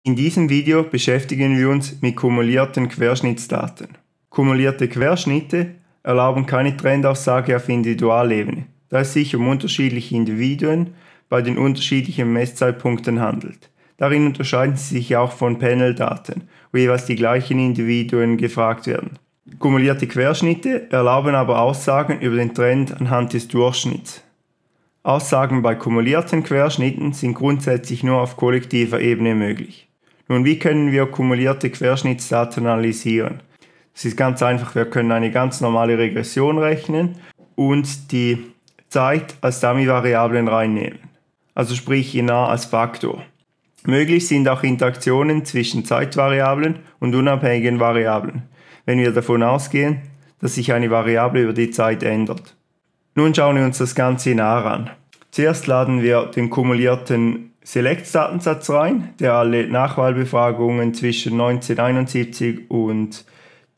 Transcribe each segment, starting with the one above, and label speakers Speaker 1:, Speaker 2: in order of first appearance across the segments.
Speaker 1: In diesem Video beschäftigen wir uns mit kumulierten Querschnittsdaten. Kumulierte Querschnitte erlauben keine Trendaussage auf Individualebene, da es sich um unterschiedliche Individuen bei den unterschiedlichen Messzeitpunkten handelt. Darin unterscheiden sie sich auch von Panel-Daten, wo jeweils die gleichen Individuen gefragt werden. Kumulierte Querschnitte erlauben aber Aussagen über den Trend anhand des Durchschnitts. Aussagen bei kumulierten Querschnitten sind grundsätzlich nur auf kollektiver Ebene möglich. Nun, wie können wir kumulierte Querschnittsdaten analysieren? Das ist ganz einfach, wir können eine ganz normale Regression rechnen und die Zeit als Dummy-Variablen reinnehmen. Also sprich INA als Faktor. Möglich sind auch Interaktionen zwischen Zeitvariablen und unabhängigen Variablen, wenn wir davon ausgehen, dass sich eine Variable über die Zeit ändert. Nun schauen wir uns das Ganze näher an. Zuerst laden wir den kumulierten Select-Datensatz rein, der alle Nachwahlbefragungen zwischen 1971 und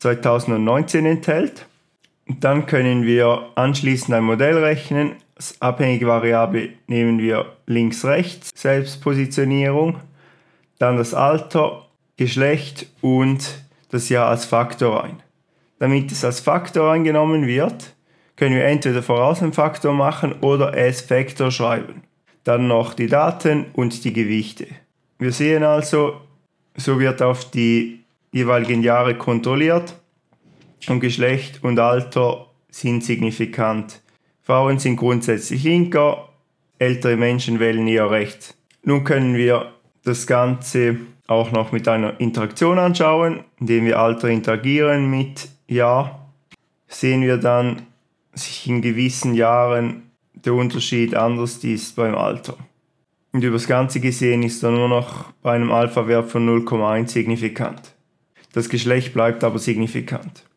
Speaker 1: 2019 enthält. Und dann können wir anschließend ein Modell rechnen. Als abhängige Variable nehmen wir links-rechts, Selbstpositionierung, dann das Alter, Geschlecht und das Jahr als Faktor rein. Damit es als Faktor eingenommen wird, können wir entweder voraus einen Faktor machen oder as Factor schreiben. Dann noch die Daten und die Gewichte. Wir sehen also, so wird auf die jeweiligen Jahre kontrolliert und Geschlecht und Alter sind signifikant. Frauen sind grundsätzlich linker, ältere Menschen wählen eher rechts. Nun können wir das Ganze auch noch mit einer Interaktion anschauen, indem wir Alter interagieren mit Jahr. Sehen wir dann, dass sich in gewissen Jahren der Unterschied anders ist beim Alter. Und über das Ganze gesehen ist er nur noch bei einem Alpha-Wert von 0,1 signifikant. Das Geschlecht bleibt aber signifikant.